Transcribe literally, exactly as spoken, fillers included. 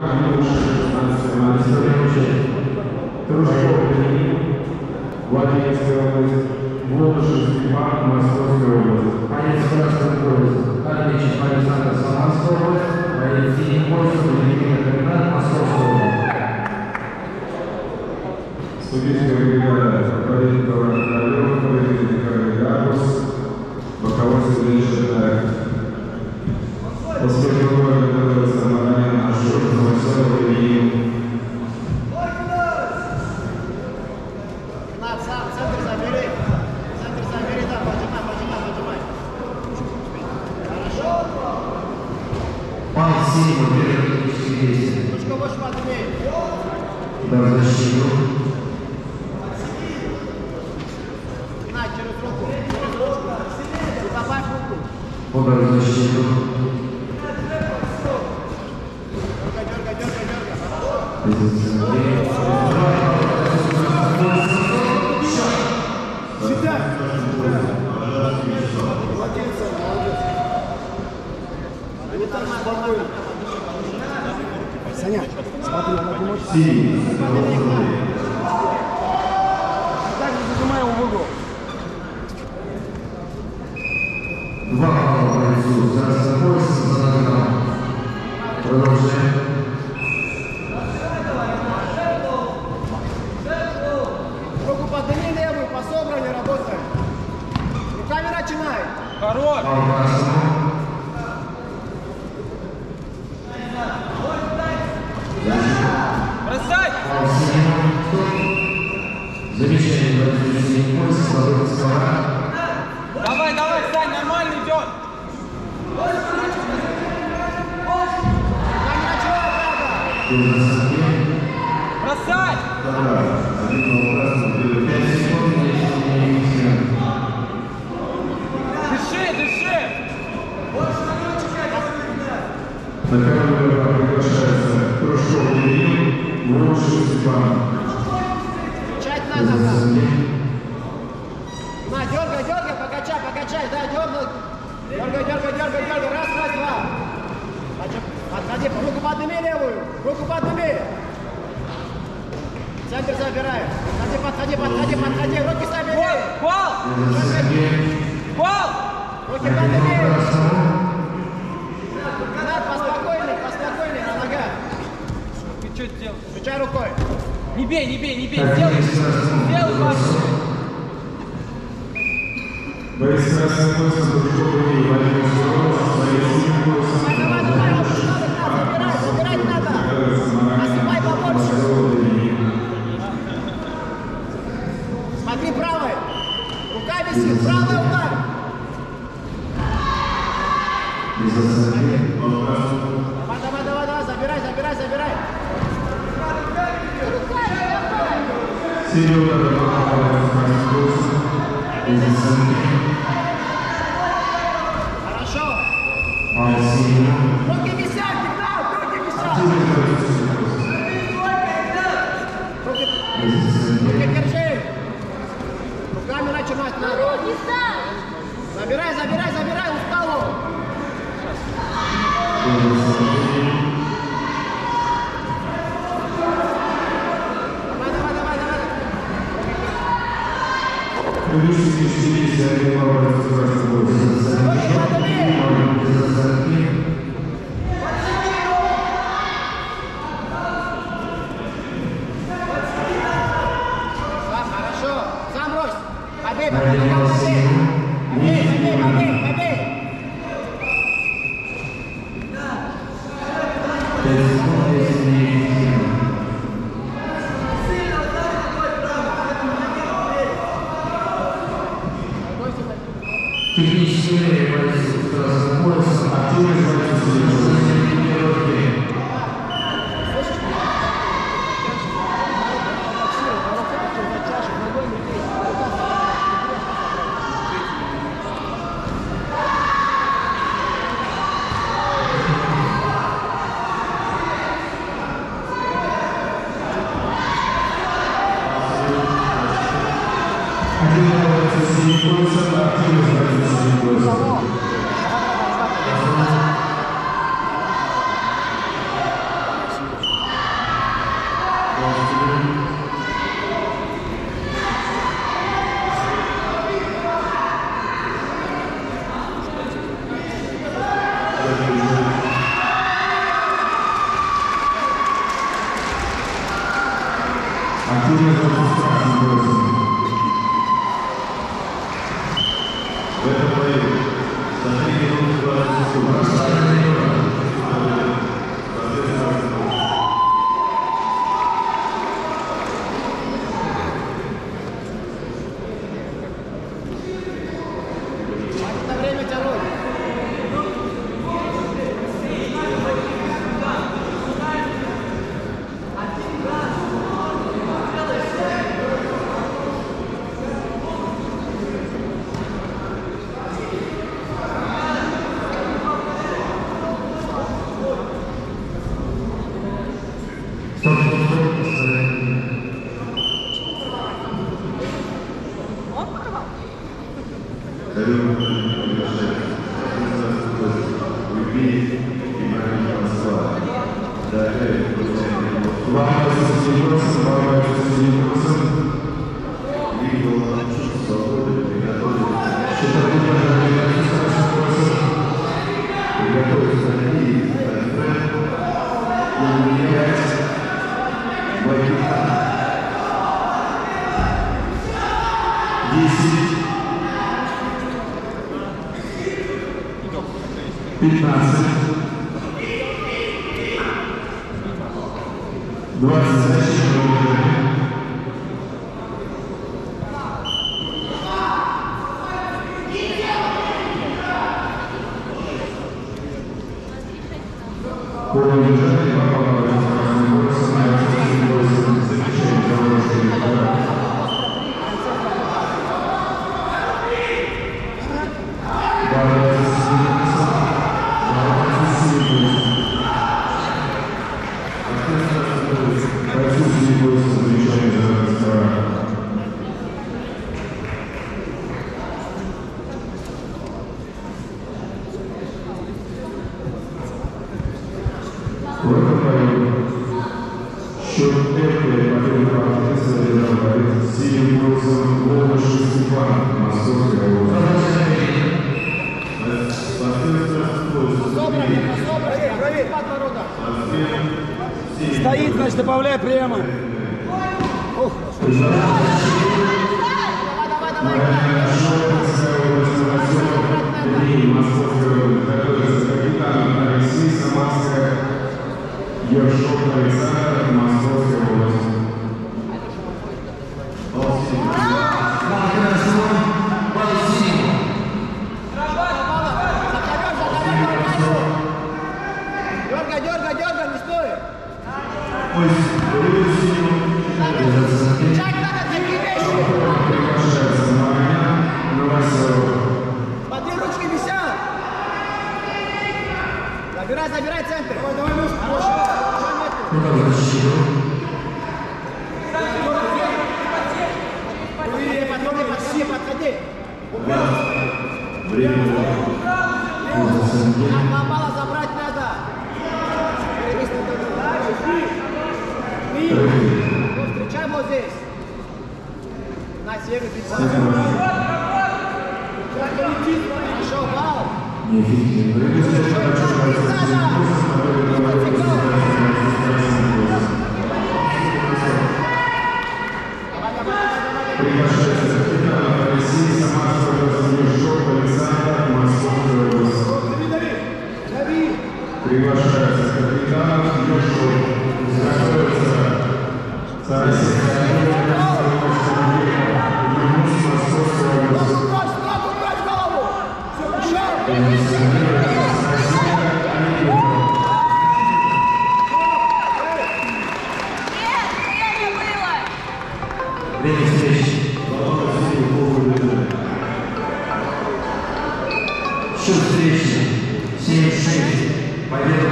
Владимирская область, Волжский парк, Московская область. Боец красный пояс, Карличев Александр, Самарская область, боец синий пояс, Владимир Комитет, Московская область. Судейская бригада, Борисова Королева, Борисова Николай Гарбус, боковой судья Шенаев. После этого готовится Марьяна Ашур, Новоселов и Удар в защиту. На, через руку. Через ручку. И добавь руку. Удар в защиту. Дергай, дергай, дергай, дергай. Сюда. Молодец, молодец. Саня, смотри, она поможет. Так, не зажимай его в угол. Два балла бойцу за собой, за ногам. Продолжаем. Руку подними левую, по собранию работаем. Руками начинай. Хорош! Бросай! Замечание, бойцы, пояс, свобода скала. Давай, давай, Сань, нормально идет! Бросай! Дыши, дыши! на камеру приглашается Кружков Ильин, Волжский Степан. Качать надо, да. На, дергай, дергай, покачай, покачай, да, дергай. Дергай, дергай, дергай, дергай, раз, раз, два. Подходи, руку подними левую, руку подними. Центр забирай. Подходи, подходи, подходи, подходи, руки забери. Пал! Пал! Руки подними. Над, поспокойней, поспокойней, на ногах. Ты что сделал? Включай рукой. Не бей, не бей, не бей, сделай! Сделай, Паша! Борис Красный Пояс, Кружков Ильин, Владимир Суров, Борис Синий Пояс. Давай, давай, давай, забирай, забирать надо. Насыпай побольше. Смотри, правой. Рука висит, правая удар. Давай, давай, давай, давай, забирай, забирай, забирай. Серега, Хорошо. Руки висят, да, руки висят. Руки, руки держи. Руками начинать надо. Забирай, забирай, забирай, устало. Давай, давай, давай, давай. Предыдущий четыреста один Борис Красный Пояс. Руки подними. Сам, хорошо. Сам брось. Побей, побей, побей. Побей, побей, побей, побей. Технические бойцы красным поясом, активные бойцы, Активно запускать поясом. В этом бою за три минуты двадцать секунд. пятнадцать, двадцать Стоит, значит, добавляй прямо. Ух. Давай, Дергай, дергай, дергай, не стой. Чак надо такие вещи. Под ручки висят. Забирай, забирай центр. Давай, давай, муж. Подходи, подходи, подходи, подходи. Два балла забрать надо. Встречай вот здесь. На север пятьдесят. Хорошо, балл. Приглашается капитан Ёшов. Время встречи. Счет встречи семь шесть. Победа